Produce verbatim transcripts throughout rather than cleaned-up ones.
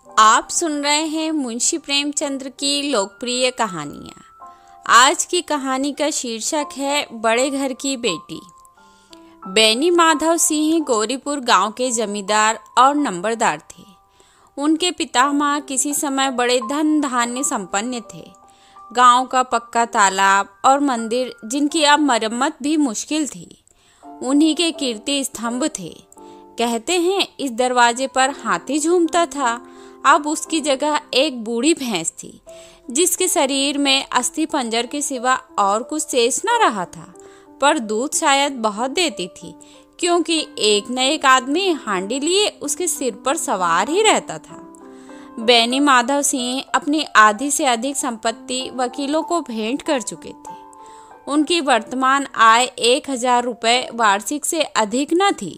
आप सुन रहे हैं मुंशी प्रेमचंद्र की लोकप्रिय कहानियाँ। आज की कहानी का शीर्षक है बड़े घर की बेटी। बेनी माधव सिंह गौरीपुर गांव के जमींदार और नंबरदार थे। उनके पितामह किसी समय बड़े धन धान्य संपन्न थे। गांव का पक्का तालाब और मंदिर, जिनकी अब मरम्मत भी मुश्किल थी, उन्हीं के कीर्ति स्तंभ थे। कहते हैं इस दरवाजे पर हाथी झूमता था। अब उसकी जगह एक बूढ़ी भैंस थी, जिसके शरीर में अस्थि पंजर के सिवा और कुछ शेष न रहा था, पर दूध शायद बहुत देती थी, क्योंकि एक न एक आदमी हांडी लिए उसके सिर पर सवार ही रहता था। बेनी माधव सिंह अपनी आधी से अधिक संपत्ति वकीलों को भेंट कर चुके थे। उनकी वर्तमान आय एक हजार रुपये वार्षिक से अधिक न थी।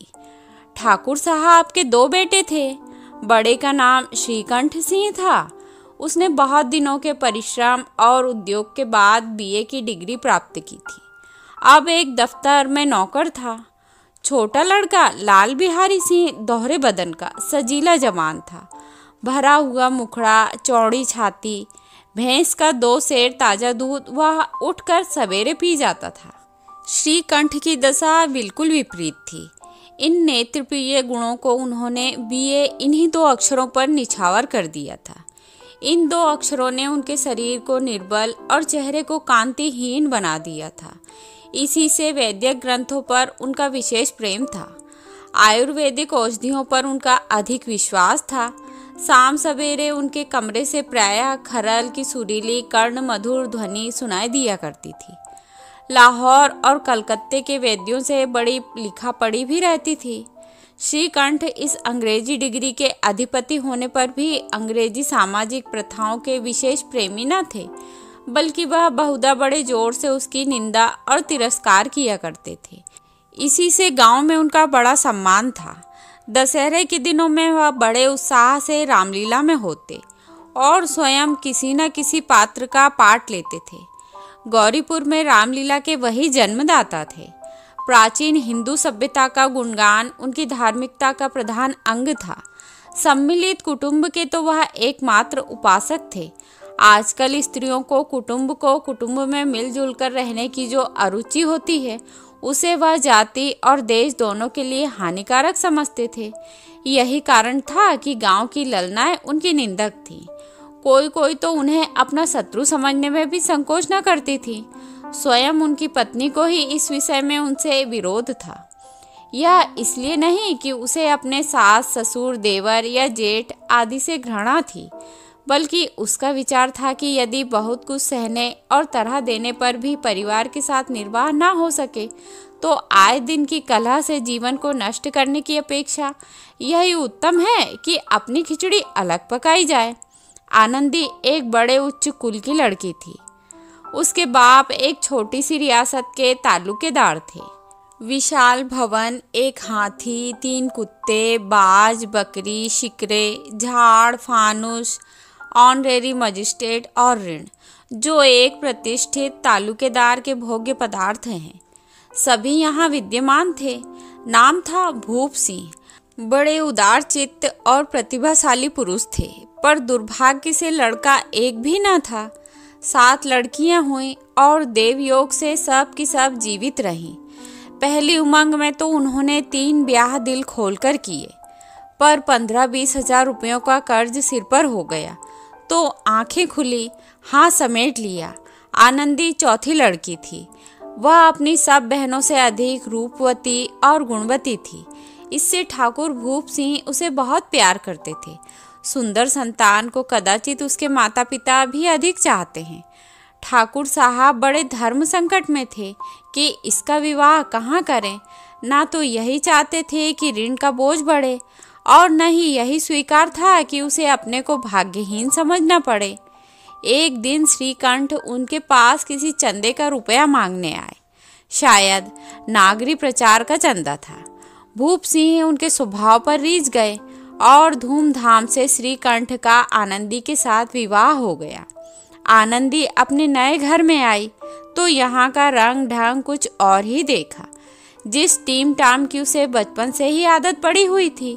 ठाकुर साहब के दो बेटे थे। बड़े का नाम श्रीकंठ सिंह था। उसने बहुत दिनों के परिश्रम और उद्योग के बाद बीए की डिग्री प्राप्त की थी। अब एक दफ्तर में नौकर था। छोटा लड़का लाल बिहारी सिंह दोहरे बदन का सजीला जवान था। भरा हुआ मुखड़ा, चौड़ी छाती, भैंस का दो सेर ताजा दूध वह उठकर सवेरे पी जाता था। श्रीकंठ की दशा बिल्कुल विपरीत थी। इन नेत्रप्रिय गुणों को उन्होंने बीए इन्हीं दो अक्षरों पर निछावर कर दिया था। इन दो अक्षरों ने उनके शरीर को निर्बल और चेहरे को कांतिहीन बना दिया था। इसी से वैद्यक ग्रंथों पर उनका विशेष प्रेम था। आयुर्वेदिक औषधियों पर उनका अधिक विश्वास था। शाम सवेरे उनके कमरे से प्रायः खरल की सुरीली कर्ण मधुर ध्वनि सुनाई दिया करती थी। लाहौर और कलकत्ते के वैद्यों से बड़ी लिखा पढ़ी भी रहती थी। श्रीकंठ इस अंग्रेजी डिग्री के अधिपति होने पर भी अंग्रेजी सामाजिक प्रथाओं के विशेष प्रेमी न थे, बल्कि वह बहुधा बड़े जोर से उसकी निंदा और तिरस्कार किया करते थे। इसी से गांव में उनका बड़ा सम्मान था। दशहरे के दिनों में वह बड़े उत्साह से रामलीला में होते और स्वयं किसी न किसी पात्र का पाठ लेते थे। गौरीपुर में रामलीला के वही जन्मदाता थे। प्राचीन हिंदू सभ्यता का गुणगान उनकी धार्मिकता का प्रधान अंग था। सम्मिलित कुटुंब के तो वह एकमात्र उपासक थे। आजकल स्त्रियों को कुटुंब को कुटुंब में मिलजुल कर रहने की जो अरुचि होती है, उसे वह जाति और देश दोनों के लिए हानिकारक समझते थे। यही कारण था कि गांव की ललनाएं उनकी निंदक थीं। कोई कोई तो उन्हें अपना शत्रु समझने में भी संकोच न करती थी। स्वयं उनकी पत्नी को ही इस विषय में उनसे विरोध था। यह इसलिए नहीं कि उसे अपने सास, ससुर, देवर या जेठ आदि से घृणा थी, बल्कि उसका विचार था कि यदि बहुत कुछ सहने और तरह देने पर भी परिवार के साथ निर्वाह न हो सके, तो आए दिन की कलह से जीवन को नष्ट करने की अपेक्षा यही उत्तम है कि अपनी खिचड़ी अलग पकाई जाए। आनंदी एक बड़े उच्च कुल की लड़की थी। उसके बाप एक छोटी सी रियासत के तालुकेदार थे। विशाल भवन, एक हाथी, तीन कुत्ते, बाज, बकरी, शिकरे, झाड़, फानुस, ऑनरेरी मजिस्ट्रेट और ऋण, जो एक प्रतिष्ठित तालुकेदार के भोग्य पदार्थ हैं, सभी यहाँ विद्यमान थे। नाम था भूप सिंह। बड़े उदार चित्त और प्रतिभाशाली पुरुष थे, पर दुर्भाग्य से लड़का एक भी न था। सात लड़कियां हुईं और देवयोग से सब की सब जीवित रहीं। पहली उमंग में तो उन्होंने तीन ब्याह दिल खोलकर किए, पर पंद्रह बीस हजार रुपयों का कर्ज सिर पर हो गया तो आंखें खुली, हाथ समेट लिया। आनंदी चौथी लड़की थी। वह अपनी सब बहनों से अधिक रूपवती और गुणवती थी। इससे ठाकुर भूप सिंह उसे बहुत प्यार करते थे। सुंदर संतान को कदाचित उसके माता पिता भी अधिक चाहते हैं। ठाकुर साहब बड़े धर्म संकट में थे कि इसका विवाह कहाँ करें। ना तो यही चाहते थे कि ऋण का बोझ बढ़े, और न ही यही स्वीकार था कि उसे अपने को भाग्यहीन समझना पड़े। एक दिन श्रीकंठ उनके पास किसी चंदे का रुपया मांगने आए। शायद नागरी प्रचार का चंदा था। भूप सिंह उनके स्वभाव पर रीझ गए और धूमधाम से श्रीकंठ का आनंदी के साथ विवाह हो गया। आनंदी अपने नए घर में आई तो यहाँ का रंग ढंग कुछ और ही देखा। जिस टीम टाम की उसे बचपन से ही आदत पड़ी हुई थी,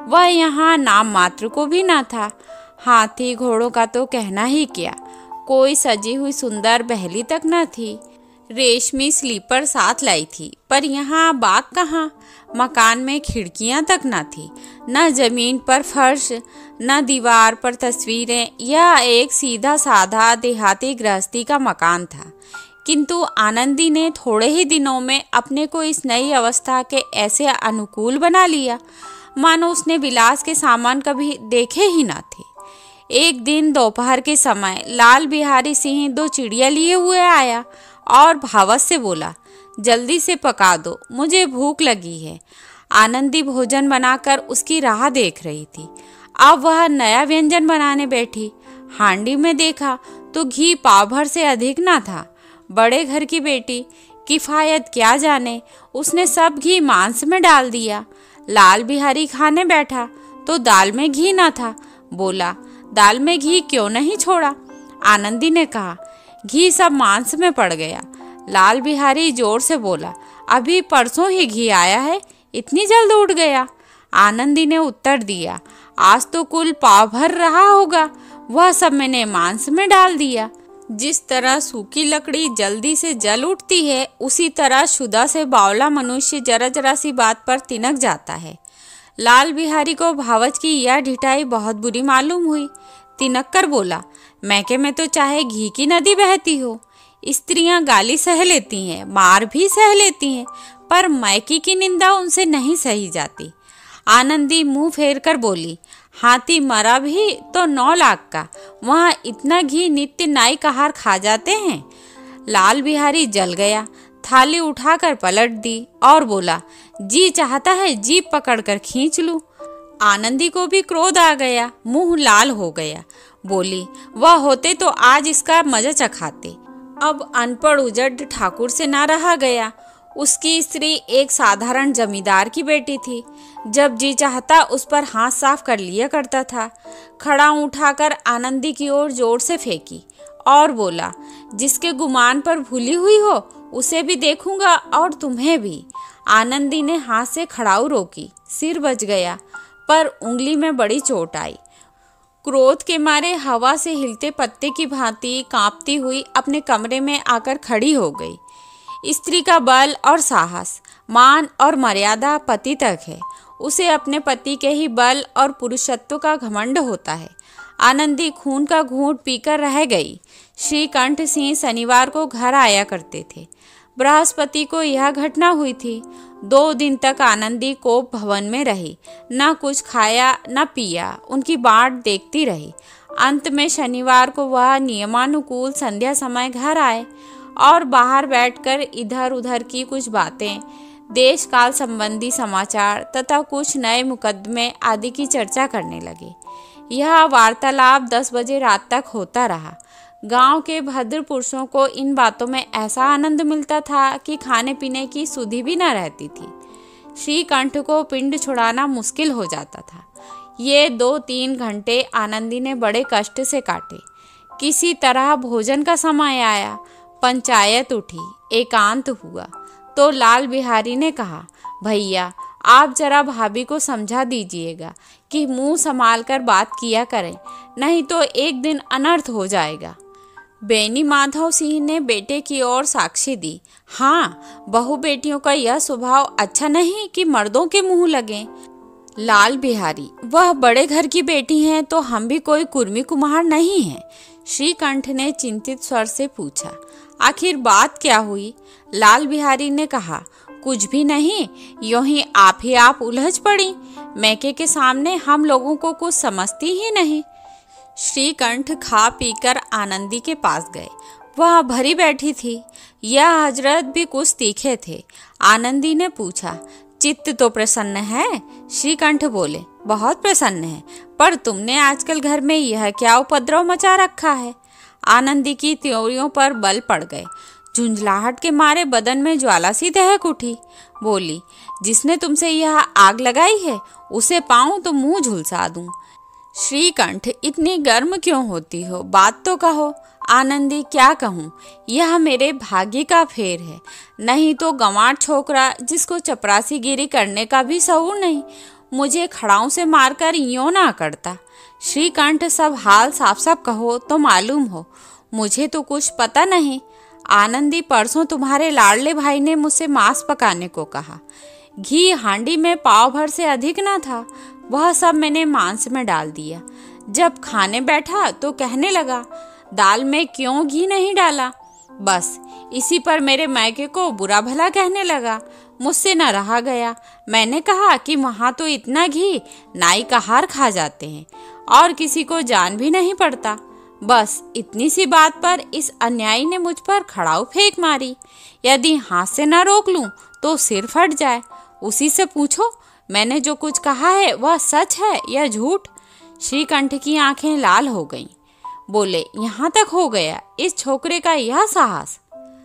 वह यहाँ नाम मात्र को भी ना था। हाथी घोड़ों का तो कहना ही क्या, कोई सजी हुई सुंदर बहली तक न थी। रेशमी स्लीपर साथ लाई थी, पर यहाँ बाग कहाँ। मकान में खिड़कियाँ तक न थी, न जमीन पर फर्श, न दीवार पर तस्वीरें। यह एक सीधा साधा देहाती गृहस्थी का मकान था, किंतु आनंदी ने थोड़े ही दिनों में अपने को इस नई अवस्था के ऐसे अनुकूल बना लिया मानो उसने विलास के सामान कभी देखे ही ना थे। एक दिन दोपहर के समय लाल बिहारी सिंह दो चिड़िया लिए हुए आया और भावस से बोला, जल्दी से पका दो, मुझे भूख लगी है। आनंदी भोजन बनाकर उसकी राह देख रही थी। अब वह नया व्यंजन बनाने बैठी। हांडी में देखा तो घी पाव भर से अधिक ना था। बड़े घर की बेटी, किफायत क्या जाने, उसने सब घी मांस में डाल दिया। लाल बिहारी खाने बैठा तो दाल में घी ना था। बोला, दाल में घी क्यों नहीं छोड़ा? आनंदी ने कहा, घी सब मांस में पड़ गया। लाल बिहारी जोर से बोला, अभी परसों ही घी आया है, इतनी जल्द उठ गया? आनंदी ने उत्तर दिया, आज तो कुल पाव भर रहा होगा, वह सब मैंने मांस में डाल दिया। जिस तरह सूखी लकड़ी जल्दी से जल उठती है, उसी तरह शुदा से बावला मनुष्य जरा जरा सी बात पर तिनक जाता है। लाल बिहारी को भावच की यह ढिठाई बहुत बुरी मालूम हुई। तिनक कर बोला, मैके में तो चाहे घी की नदी बहती हो। स्त्रियां गाली सह लेती हैं, मार भी सह लेती हैं, पर मैकी की निंदा उनसे नहीं सही जाती। आनंदी मुंह फेर कर बोली, हाथी मरा भी तो नौ लाख का, वहाँ इतना घी नित्य नाई कहार खा जाते हैं। लाल बिहारी जल गया, थाली उठाकर पलट दी और बोला, जी चाहता है जीभ पकड़कर खींच लूं। आनंदी को भी क्रोध आ गया, मुंह लाल हो गया। बोली, वह होते तो आज इसका मजा चखाते। अब अनपढ़ उजड़ ठाकुर से ना रहा गया। उसकी स्त्री एक साधारण जमींदार की बेटी थी। जब जी चाहता उस पर हाथ साफ कर लिया करता था। खड़ा उठाकर आनंदी की ओर जोर से फेंकी और बोला, जिसके गुमान पर भूली हुई हो उसे भी देखूंगा और तुम्हें भी। आनंदी ने हाथ से खड़ाऊ रोकी, सिर बच गया, पर उंगली में बड़ी चोट आई। क्रोध के मारे हवा से हिलते पत्ते की भांति कांपती हुई अपने कमरे में आकर खड़ी हो गई। स्त्री का बल और साहस, मान और मर्यादा पति तक है। उसे अपने पति के ही बल और पुरुषत्व का घमंड होता है। आनंदी खून का घूंट पीकर रह गई। श्रीकंठ सिंह शनिवार को घर आया करते थे। बृहस्पति को यह घटना हुई थी। दो दिन तक आनंदी कोप भवन में रही, न कुछ खाया न पिया, उनकी बाट देखती रही। अंत में शनिवार को वह नियमानुकूल संध्या समय घर आए और बाहर बैठकर इधर उधर की कुछ बातें, देश काल संबंधी समाचार तथा कुछ नए मुकदमे आदि की चर्चा करने लगे। यह वार्तालाप दस बजे रात तक होता रहा। गांव के भद्र पुरुषों को इन बातों में ऐसा आनंद मिलता था कि खाने पीने की सुधि भी न रहती थी। श्रीकंठ को पिंड छुड़ाना मुश्किल हो जाता था। ये दो तीन घंटे आनंदी ने बड़े कष्ट से काटे। किसी तरह भोजन का समय आया, पंचायत उठी, एकांत हुआ तो लाल बिहारी ने कहा, भैया आप जरा भाभी को समझा दीजिएगा कि मुंह संभाल कर बात किया करें, नहीं तो एक दिन अनर्थ हो जाएगा। बेनी माधव सिंह ने बेटे की ओर साक्षी दी, हाँ, बहू बेटियों का यह स्वभाव अच्छा नहीं कि मर्दों के मुंह लगे। लाल बिहारी, वह बड़े घर की बेटी हैं तो हम भी कोई कुर्मी कुम्हार नहीं हैं। श्रीकंठ ने चिंतित स्वर से पूछा, आखिर बात क्या हुई? लाल बिहारी ने कहा, कुछ भी नहीं, यूं ही आप ही आप उलझ पड़ी। मैके के सामने हम लोगों को कुछ समझती ही नहीं। श्रीकंठ खा पीकर आनंदी के पास गए। वह भरी बैठी थी। यह हजरत भी कुछ तीखे थे। आनंदी ने पूछा, चित्त तो प्रसन्न है? श्रीकंठ बोले, बहुत प्रसन्न है, पर तुमने आजकल घर में यह क्या उपद्रव मचा रखा है? आनंदी की त्योरियों पर बल पड़ गए। झुंझलाहट के मारे बदन में ज्वाला सी दहक उठी। बोली, जिसने तुमसे यह आग लगाई है उसे पाऊं तो मुंह झुलसा दूं। श्रीकंठ, इतनी गर्म क्यों होती हो? बात तो कहो। आनंदी, क्या कहूँ, यह मेरे भाग्य का फेर है। नहीं तो गंवार छोकरा जिसको चपरासीगिरी करने का भी शऊर नहीं, मुझे खड़ाऊ से मारकर यूं ना करता। श्रीकंठ, सब हाल साफ साफ कहो तो मालूम हो, मुझे तो कुछ पता नहीं। आनंदी, परसों तुम्हारे लाडले भाई ने मुझसे मांस पकाने को कहा। घी हांडी में पाव भर से अधिक ना था, वह सब मैंने मांस में डाल दिया। जब खाने बैठा तो कहने लगा, दाल में क्यों घी नहीं डाला। बस इसी पर मेरे मायके को बुरा भला कहने लगा। मुझसे न रहा गया। मैंने कहा कि वहाँ तो इतना घी नाई का हार खा जाते हैं और किसी को जान भी नहीं पड़ता। बस इतनी सी बात पर इस अन्यायी ने मुझ पर खड़ाऊ फेंक मारी। यदि हाथ से न रोक लूं तो सिर फट जाए। उसी से पूछो, मैंने जो कुछ कहा है वह सच है या झूठ। श्रीकंठ की आंखें लाल हो गईं। बोले, यहाँ तक हो गया इस छोकरे का यह साहस।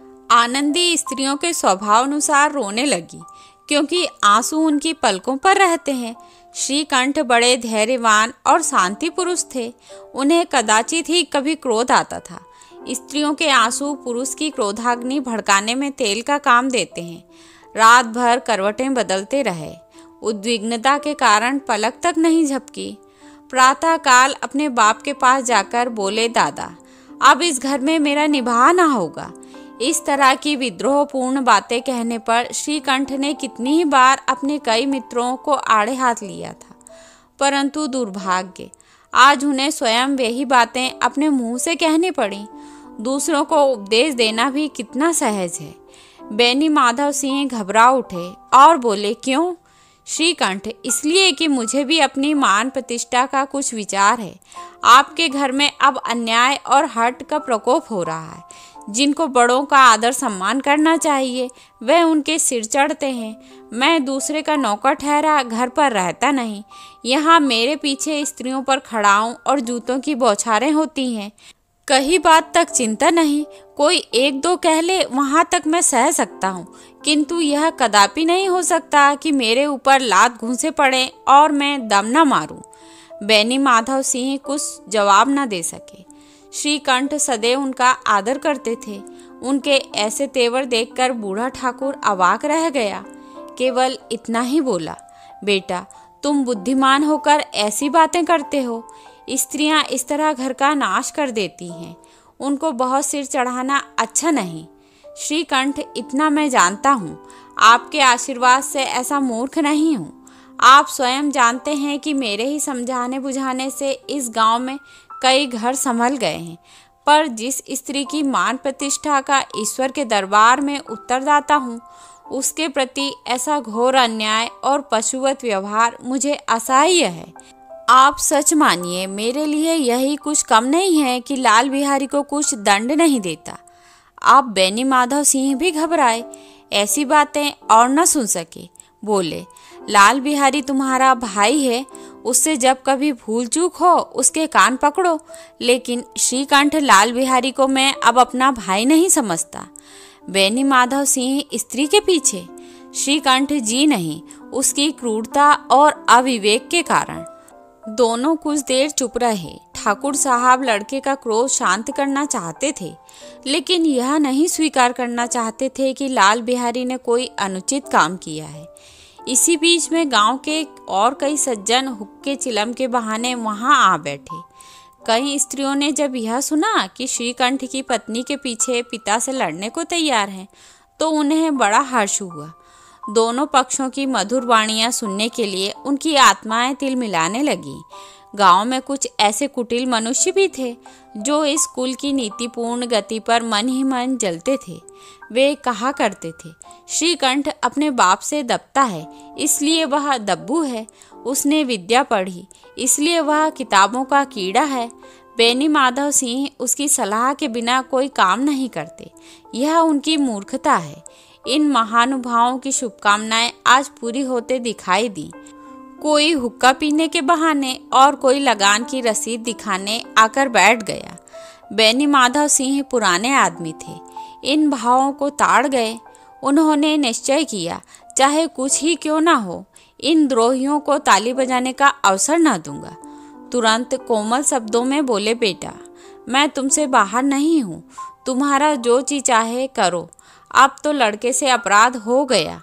आनंदी स्त्रियों के स्वभाव अनुसार रोने लगी, क्योंकि आंसू उनकी पलकों पर रहते हैं। श्रीकंठ बड़े धैर्यवान और शांति पुरुष थे। उन्हें कदाचित ही कभी क्रोध आता था। स्त्रियों के आंसू पुरुष की क्रोधाग्नि भड़काने में तेल का काम देते हैं। रात भर करवटें बदलते रहे। उद्विग्नता के कारण पलक तक नहीं झपकी। प्रातः काल अपने बाप के पास जाकर बोले, दादा अब इस घर में मेरा निभाह ना होगा। इस तरह की विद्रोहपूर्ण बातें कहने पर श्रीकंठ ने कितनी ही बार अपने कई मित्रों को आड़े हाथ लिया था, परंतु दुर्भाग्य आज उन्हें स्वयं वही बातें अपने मुंह से कहनी पड़ी। दूसरों को उपदेश देना भी कितना सहज है। बेनी माधव सिंह घबरा उठे और बोले, क्यों? श्रीकंठ, इसलिए कि मुझे भी अपनी मान प्रतिष्ठा का कुछ विचार है। आपके घर में अब अन्याय और हठ का प्रकोप हो रहा है। जिनको बड़ों का आदर सम्मान करना चाहिए वह उनके सिर चढ़ते हैं। मैं दूसरे का नौकर ठहरा घर पर रहता नहीं। यहाँ मेरे पीछे स्त्रियों पर खड़ाऊं और जूतों की बौछारें होती हैं। कहीं बात तक चिंता नहीं, कोई एक दो कह ले वहाँ तक मैं सह सकता हूँ, किंतु यह कदापि नहीं हो सकता कि मेरे ऊपर लात घूंसे पड़े और मैं दम न मारूं। बेनी माधव सिंह कुछ जवाब न दे सके। श्रीकंठ सदैव उनका आदर करते थे। उनके ऐसे तेवर देखकर बूढ़ा ठाकुर अवाक रह गया। केवल इतना ही बोला, बेटा तुम बुद्धिमान होकर ऐसी बातें करते हो। स्त्रियां इस तरह घर का नाश कर देती हैं। उनको बहुत सिर चढ़ाना अच्छा नहीं। श्रीकंठ, इतना मैं जानता हूँ, आपके आशीर्वाद से ऐसा मूर्ख नहीं हूँ। आप स्वयं जानते हैं कि मेरे ही समझाने बुझाने से इस गांव में कई घर संभल गए हैं, पर जिस स्त्री की मान प्रतिष्ठा का ईश्वर के दरबार में उत्तरदाता हूँ, उसके प्रति ऐसा घोर अन्याय और पशुवत व्यवहार मुझे असह्य है। आप सच मानिए, मेरे लिए यही कुछ कम नहीं है कि लाल बिहारी को कुछ दंड नहीं देता। आप बेनी माधव सिंह भी घबराए, ऐसी बातें और न सुन सके। बोले, लाल बिहारी तुम्हारा भाई है, उससे जब कभी भूल चूक हो उसके कान पकड़ो। लेकिन श्रीकंठ, लाल बिहारी को मैं अब अपना भाई नहीं समझता। बेनी माधव सिंह स्त्री के पीछे? श्रीकंठ, जी नहीं, उसकी क्रूरता और अविवेक के कारण। दोनों कुछ देर चुप रहे। ठाकुर साहब लड़के का क्रोध शांत करना चाहते थे, लेकिन यह नहीं स्वीकार करना चाहते थे कि लाल बिहारी ने कोई अनुचित काम किया है। इसी बीच में गांव के और कई सज्जन हुक्के चिलम के बहाने वहां आ बैठे। कई स्त्रियों ने जब यह सुना कि श्रीकंठ की पत्नी के पीछे पिता से लड़ने को तैयार हैं, तो उन्हें बड़ा हर्ष हुआ। दोनों पक्षों की मधुर वाणियां सुनने के लिए उनकी आत्माएं तिल मिलाने लगी। गांव में कुछ ऐसे कुटिल मनुष्य भी थे जो इस कुल की नीतिपूर्ण गति पर मन ही मन जलते थे। वे कहा करते थे, श्रीकंठ अपने बाप से दबता है इसलिए वह दब्बू है, उसने विद्या पढ़ी इसलिए वह किताबों का कीड़ा है। बेनी माधव सिंह उसकी सलाह के बिना कोई काम नहीं करते, यह उनकी मूर्खता है। इन महानुभावों की शुभकामनाएं आज पूरी होते दिखाई दी। कोई हुक्का पीने के बहाने और कोई लगान की रसीद दिखाने आकर बैठ गया। बेनी माधव सिंह पुराने आदमी थे, इन भावों को ताड़ गए। उन्होंने निश्चय किया, चाहे कुछ ही क्यों ना हो, इन द्रोहियों को ताली बजाने का अवसर ना दूंगा। तुरंत कोमल शब्दों में बोले, बेटा मैं तुमसे बाहर नहीं हूँ, तुम्हारा जो चीज चाहे करो। अब तो लड़के से अपराध हो गया।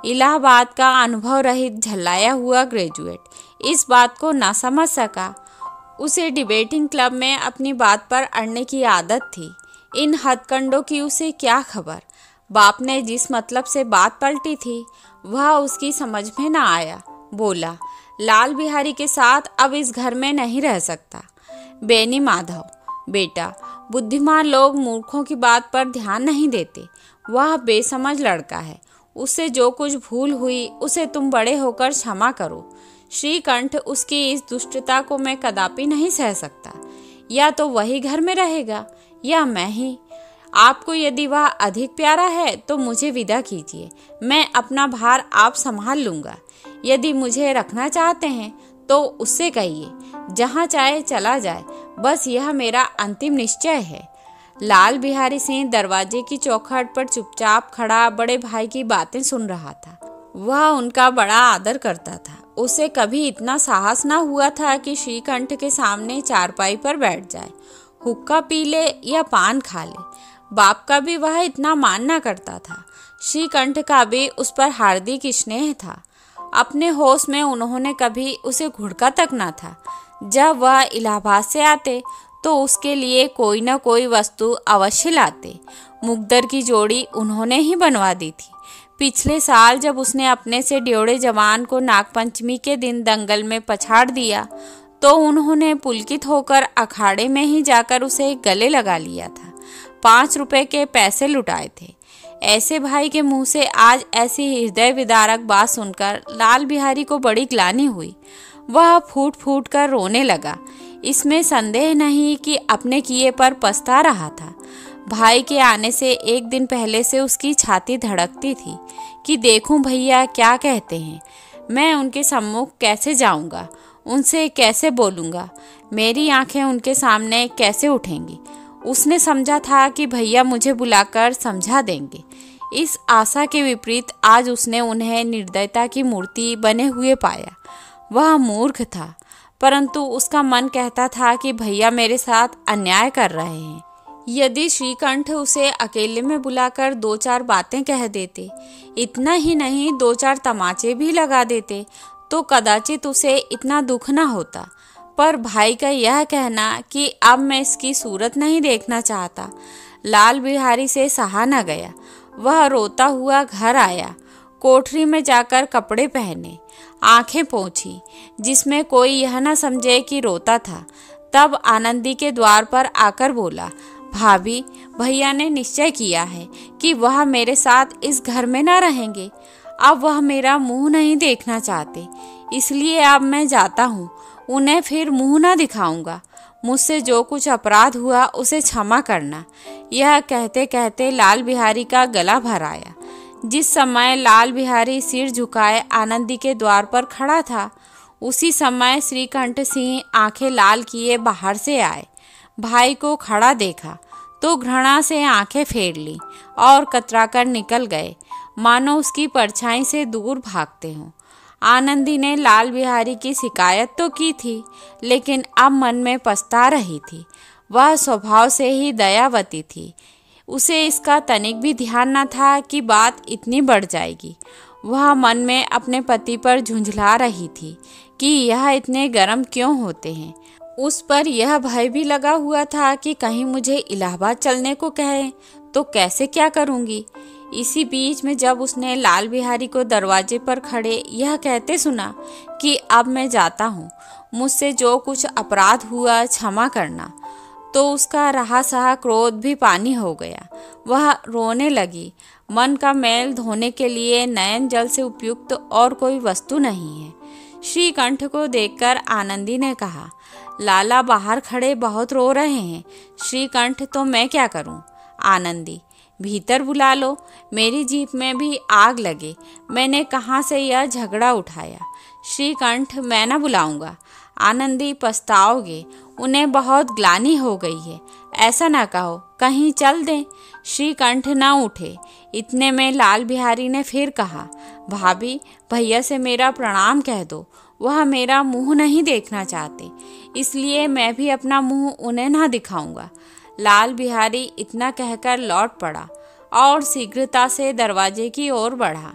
इलाहाबाद का अनुभव रहित झल्लाया हुआ ग्रेजुएट इस बात को ना समझ सका। उसे डिबेटिंग क्लब में अपनी बात पर अड़ने की आदत थी। इन हथकंडों की उसे क्या खबर। बाप ने जिस मतलब से बात पलटी थी वह उसकी समझ में ना आया। बोला, लाल बिहारी के साथ अब इस घर में नहीं रह सकता। बेनी माधव, बेटा, बुद्धिमान लोग मूर्खों की बात पर ध्यान नहीं देते। वह बेसमझ लड़का है। उससे जो कुछ भूल हुई उसे तुम बड़े होकर क्षमा करो। श्रीकंठ, उसकी इस दुष्टता को मैं कदापि नहीं सह सकता। या तो वही घर में रहेगा या मैं ही। आपको यदि वह अधिक प्यारा है तो मुझे विदा कीजिए। मैं अपना भार आप संभाल लूँगा। यदि मुझे रखना चाहते हैं तो उससे कहिए जहाँ चाहे चला जाए। बस यह मेरा अंतिम निश्चय है। लाल बिहारी सिंह दरवाजे की चौखट पर चुपचाप खड़ा बड़े भाई की बातें सुन रहा था। वह उनका बड़ा आदर करता था। उसे कभी इतना साहस न हुआ था कि श्रीकंठ के सामने चारपाई पर बैठ जाए, हुक्का पी ले या पान खा ले। बाप का भी वह इतना मान न करता था। श्रीकंठ का भी उस पर हार्दिक स्नेह था। अपने होश में उन्होंने कभी उसे घुड़का तक न था। जब वह इलाहाबाद से आते तो उसके लिए कोई न कोई वस्तु अवश्य लाते। मुकद्दर की जोड़ी उन्होंने ही बनवा दी थी। पिछले साल जब उसने अपने से ड्योढ़े जवान को नागपंचमी के दिन दंगल में पछाड़ दिया तो उन्होंने पुलकित होकर अखाड़े में ही जाकर उसे गले लगा लिया था। पाँच रुपए के पैसे लुटाए थे। ऐसे भाई के मुंह से आज ऐसी हृदय विदारक बात सुनकर लाल बिहारी को बड़ी ग्लानि हुई। वह फूट फूट कर रोने लगा। इसमें संदेह नहीं कि अपने किए पर पछता रहा था। भाई के आने से एक दिन पहले से उसकी छाती धड़कती थी कि देखूं भैया क्या कहते हैं। मैं उनके सम्मुख कैसे जाऊंगा, उनसे कैसे बोलूंगा, मेरी आंखें उनके सामने कैसे उठेंगी। उसने समझा था कि भैया मुझे बुलाकर समझा देंगे। इस आशा के विपरीत आज उसने उन्हें निर्दयता की मूर्ति बने हुए पाया। वह मूर्ख था, परंतु उसका मन कहता था कि भैया मेरे साथ अन्याय कर रहे हैं। यदि श्रीकंठ उसे अकेले में बुलाकर दो चार बातें कह देते, इतना ही नहीं दो चार तमाचे भी लगा देते, तो कदाचित उसे इतना दुख न होता। पर भाई का यह कहना कि अब मैं इसकी सूरत नहीं देखना चाहता, लाल बिहारी से सहा न गया। वह रोता हुआ घर आया। कोठरी में जाकर कपड़े पहने, आंखें पोंछी, जिसमें कोई यह न समझे कि रोता था। तब आनंदी के द्वार पर आकर बोला, भाभी, भैया ने निश्चय किया है कि वह मेरे साथ इस घर में न रहेंगे। अब वह मेरा मुंह नहीं देखना चाहते, इसलिए अब मैं जाता हूँ। उन्हें फिर मुंह न दिखाऊंगा। मुझसे जो कुछ अपराध हुआ उसे क्षमा करना। यह कहते कहते लाल बिहारी का गला भर आया। जिस समय लाल बिहारी सिर झुकाए आनंदी के द्वार पर खड़ा था, उसी समय श्रीकंठ सिंह आंखें लाल किए बाहर से आए। भाई को खड़ा देखा तो घृणा से आंखें फेर ली और कतराकर निकल गए, मानो उसकी परछाई से दूर भागते हों। आनंदी ने लाल बिहारी की शिकायत तो की थी, लेकिन अब मन में पछता रही थी। वह स्वभाव से ही दयावती थी। उसे इसका तनिक भी ध्यान न था कि बात इतनी बढ़ जाएगी। वह मन में अपने पति पर झुंझला रही थी कि यह इतने गर्म क्यों होते हैं। उस पर यह भय भी लगा हुआ था कि कहीं मुझे इलाहाबाद चलने को कहे तो कैसे क्या करूंगी। इसी बीच में जब उसने लाल बिहारी को दरवाजे पर खड़े यह कहते सुना कि अब मैं जाता हूँ, मुझसे जो कुछ अपराध हुआ क्षमा करना, तो उसका रहा सहा क्रोध भी पानी हो गया। वह रोने लगी। मन का मैल धोने के लिए नयन जल से उपयुक्त और कोई वस्तु नहीं है। श्रीकंठ को देखकर आनंदी ने कहा, लाला बाहर खड़े बहुत रो रहे हैं। श्रीकंठ, तो मैं क्या करूं? आनंदी, भीतर बुला लो। मेरी जीप में भी आग लगे, मैंने कहाँ से यह झगड़ा उठाया। श्रीकंठ, मैं न बुलाऊंगा। आनंदी, पछताओगे, उन्हें बहुत ग्लानि हो गई है। ऐसा ना कहो, कहीं चल दें। श्रीकंठ न उठे। इतने में लाल बिहारी ने फिर कहा, भाभी, भैया से मेरा प्रणाम कह दो। वह मेरा मुंह नहीं देखना चाहते, इसलिए मैं भी अपना मुंह उन्हें ना दिखाऊंगा। लाल बिहारी इतना कहकर लौट पड़ा और शीघ्रता से दरवाजे की ओर बढ़ा।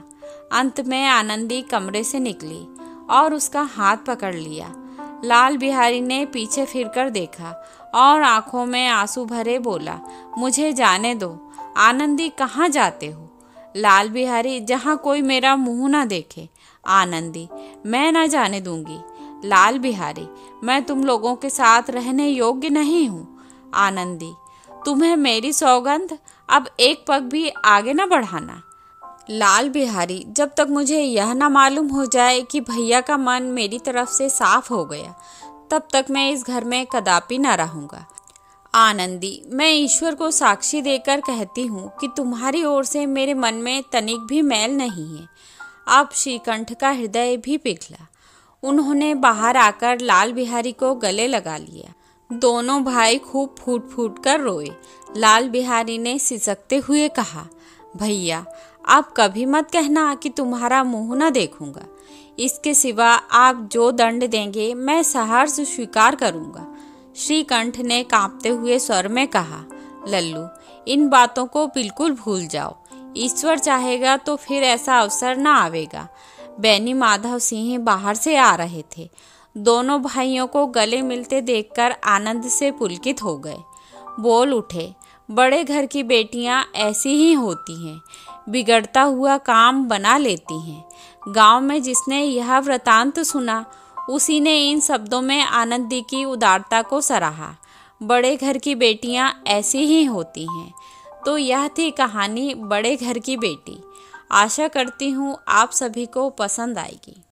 अंत में आनंदी कमरे से निकली और उसका हाथ पकड़ लिया। लाल बिहारी ने पीछे फिरकर देखा और आंखों में आंसू भरे बोला, मुझे जाने दो। आनंदी, कहाँ जाते हो? लाल बिहारी, जहाँ कोई मेरा मुंह ना देखे। आनंदी, मैं ना जाने दूंगी। लाल बिहारी, मैं तुम लोगों के साथ रहने योग्य नहीं हूँ। आनंदी, तुम्हें मेरी सौगंध, अब एक पग भी आगे न बढ़ाना। लाल बिहारी, जब तक मुझे यह ना मालूम हो जाए कि भैया का मन मेरी तरफ से साफ हो गया, तब तक मैं इस घर में कदापि ना रहूँगा। आनंदी, मैं ईश्वर को साक्षी देकर कहती हूँ कि तुम्हारी ओर से मेरे मन में तनिक भी मैल नहीं है। अब श्रीकंठ का हृदय भी पिघला। उन्होंने बाहर आकर लाल बिहारी को गले लगा लिया। दोनों भाई खूब फूट फूट कर रोए। लाल बिहारी ने सिसकते हुए कहा, भैया, आप कभी मत कहना कि तुम्हारा मुंह न देखूंगा। इसके सिवा आप जो दंड देंगे मैं सहर्ष स्वीकार करूंगा। श्रीकंठ ने कांपते हुए स्वर में कहा, लल्लू, इन बातों को बिल्कुल भूल जाओ। ईश्वर चाहेगा तो फिर ऐसा अवसर न आवेगा। बैनी माधव सिंह बाहर से आ रहे थे। दोनों भाइयों को गले मिलते देखकर आनंद से पुलकित हो गए। बोल उठे, बड़े घर की बेटियां ऐसी ही होती हैं, बिगड़ता हुआ काम बना लेती हैं। गांव में जिसने यह वृतांत सुना, उसी ने इन शब्दों में आनंदी की उदारता को सराहा। बड़े घर की बेटियां ऐसी ही होती हैं। तो यह थी कहानी बड़े घर की बेटी। आशा करती हूँ आप सभी को पसंद आएगी।